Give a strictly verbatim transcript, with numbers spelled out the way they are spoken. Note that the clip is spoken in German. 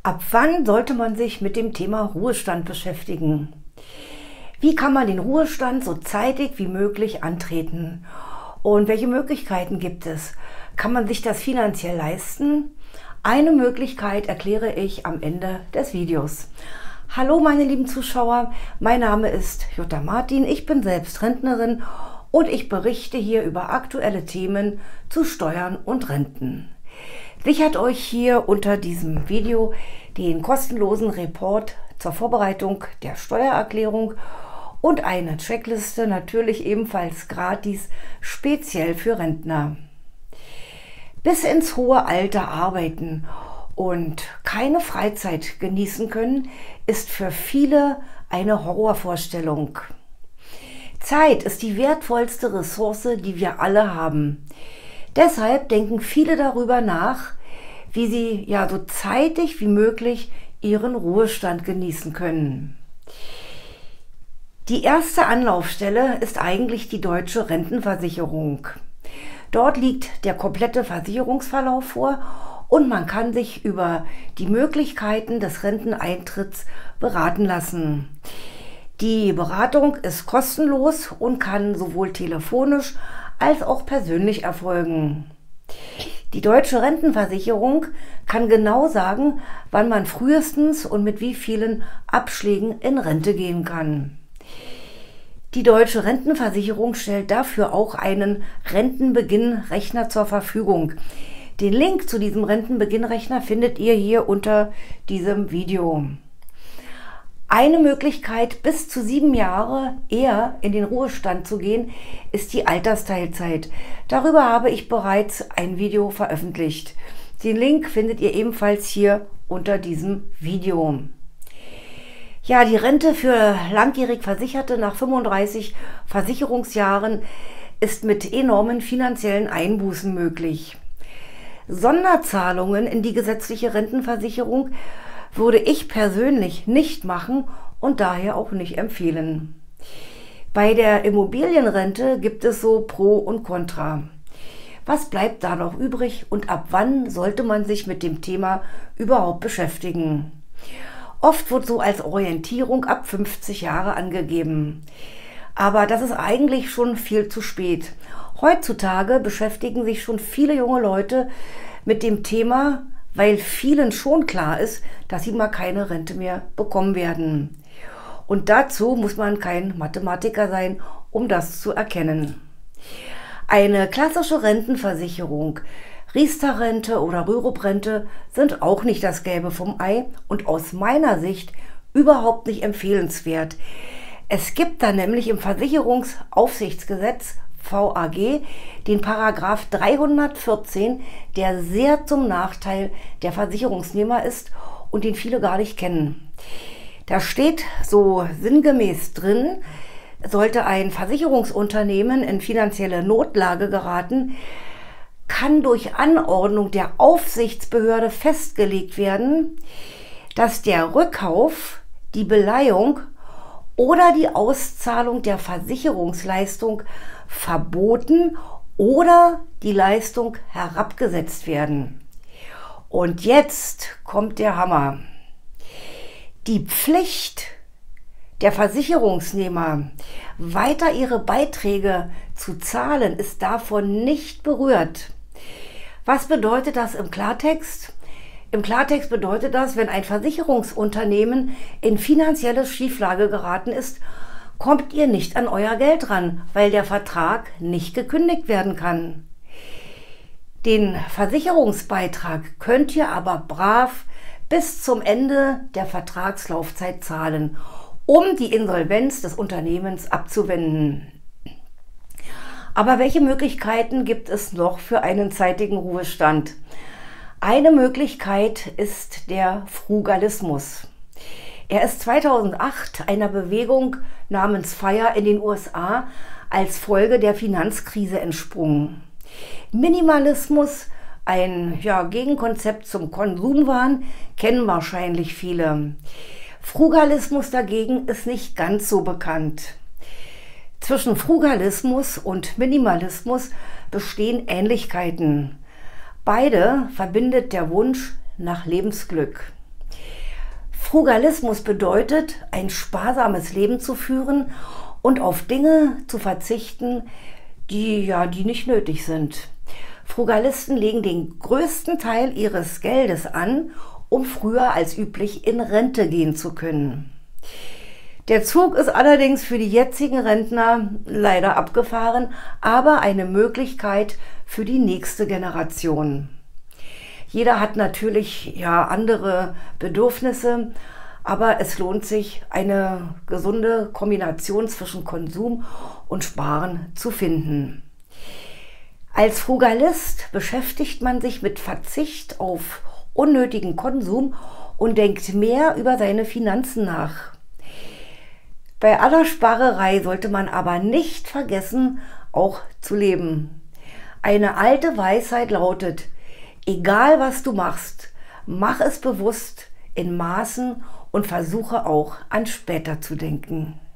Ab wann sollte man sich mit dem Thema Ruhestand beschäftigen? Wie kann man den Ruhestand so zeitig wie möglich antreten? Und welche Möglichkeiten gibt es? Kann man sich das finanziell leisten? Eine Möglichkeit erkläre ich am Ende des Videos. Hallo meine lieben Zuschauer, mein Name ist Jutta Martin, ich bin selbst Rentnerin und ich berichte hier über aktuelle Themen zu Steuern und Renten. Sichert euch hier unter diesem Video den kostenlosen Report zur Vorbereitung der Steuererklärung und eine Checkliste, natürlich ebenfalls gratis, speziell für Rentner. Bis ins hohe Alter arbeiten und keine Freizeit genießen können, ist für viele eine Horrorvorstellung. Zeit ist die wertvollste Ressource, die wir alle haben. Deshalb denken viele darüber nach, wie sie ja so zeitig wie möglich ihren Ruhestand genießen können. Die erste Anlaufstelle ist eigentlich die Deutsche Rentenversicherung. Dort liegt der komplette Versicherungsverlauf vor und man kann sich über die Möglichkeiten des Renteneintritts beraten lassen. Die Beratung ist kostenlos und kann sowohl telefonisch als auch persönlich erfolgen. Die Deutsche Rentenversicherung kann genau sagen, wann man frühestens und mit wie vielen Abschlägen in Rente gehen kann. Die Deutsche Rentenversicherung stellt dafür auch einen Rentenbeginnrechner zur Verfügung. Den Link zu diesem Rentenbeginnrechner findet ihr hier unter diesem Video. Eine Möglichkeit, bis zu sieben Jahre eher in den Ruhestand zu gehen, ist die Altersteilzeit. Darüber habe ich bereits ein Video veröffentlicht. Den Link findet ihr ebenfalls hier unter diesem Video. Ja, die Rente für langjährig Versicherte nach fünfunddreißig Versicherungsjahren ist mit enormen finanziellen Einbußen möglich. Sonderzahlungen in die gesetzliche Rentenversicherung würde ich persönlich nicht machen und daher auch nicht empfehlen. Bei der Immobilienrente gibt es so Pro und Contra. Was bleibt da noch übrig und ab wann sollte man sich mit dem Thema überhaupt beschäftigen? Oft wird so als Orientierung ab fünfzig Jahre angegeben. Aber das ist eigentlich schon viel zu spät. Heutzutage beschäftigen sich schon viele junge Leute mit dem Thema, weil vielen schon klar ist, dass sie mal keine Rente mehr bekommen werden. Und dazu muss man kein Mathematiker sein, um das zu erkennen. Eine klassische Rentenversicherung, Riester-Rente oder Rürup-Rente sind auch nicht das Gelbe vom Ei und aus meiner Sicht überhaupt nicht empfehlenswert. Es gibt da nämlich im Versicherungsaufsichtsgesetz V A G den Paragraph dreihundertvierzehn, der sehr zum Nachteil der Versicherungsnehmer ist und den viele gar nicht kennen. Da steht so sinngemäß drin, sollte ein Versicherungsunternehmen in finanzielle Notlage geraten, kann durch Anordnung der Aufsichtsbehörde festgelegt werden, dass der Rückkauf, die Beleihung oder die Auszahlung der Versicherungsleistung verboten oder die Leistung herabgesetzt werden. Und jetzt kommt der Hammer. Die Pflicht der Versicherungsnehmer, weiter ihre Beiträge zu zahlen, ist davon nicht berührt. Was bedeutet das im Klartext? Im Klartext bedeutet das, wenn ein Versicherungsunternehmen in finanzielle Schieflage geraten ist, kommt ihr nicht an euer Geld ran, weil der Vertrag nicht gekündigt werden kann. Den Versicherungsbeitrag könnt ihr aber brav bis zum Ende der Vertragslaufzeit zahlen, um die Insolvenz des Unternehmens abzuwenden. Aber welche Möglichkeiten gibt es noch für einen zeitigen Ruhestand? Eine Möglichkeit ist der Frugalismus. Er ist zweitausendacht einer Bewegung namens FIRE in den U S A als Folge der Finanzkrise entsprungen. Minimalismus, ein ja, Gegenkonzept zum Konsumwahn, kennen wahrscheinlich viele. Frugalismus dagegen ist nicht ganz so bekannt. Zwischen Frugalismus und Minimalismus bestehen Ähnlichkeiten. Beide verbindet der Wunsch nach Lebensglück. Frugalismus bedeutet, ein sparsames Leben zu führen und auf Dinge zu verzichten, die, ja, die nicht nötig sind. Frugalisten legen den größten Teil ihres Geldes an, um früher als üblich in Rente gehen zu können. Der Zug ist allerdings für die jetzigen Rentner leider abgefahren, aber eine Möglichkeit für die nächste Generation. Jeder hat natürlich ja andere Bedürfnisse, aber es lohnt sich, eine gesunde Kombination zwischen Konsum und Sparen zu finden. Als Frugalist beschäftigt man sich mit Verzicht auf unnötigen Konsum und denkt mehr über seine Finanzen nach. Bei aller Sparerei sollte man aber nicht vergessen, auch zu leben. Eine alte Weisheit lautet: Egal was du machst, mach es bewusst, in Maßen und versuche auch an später zu denken.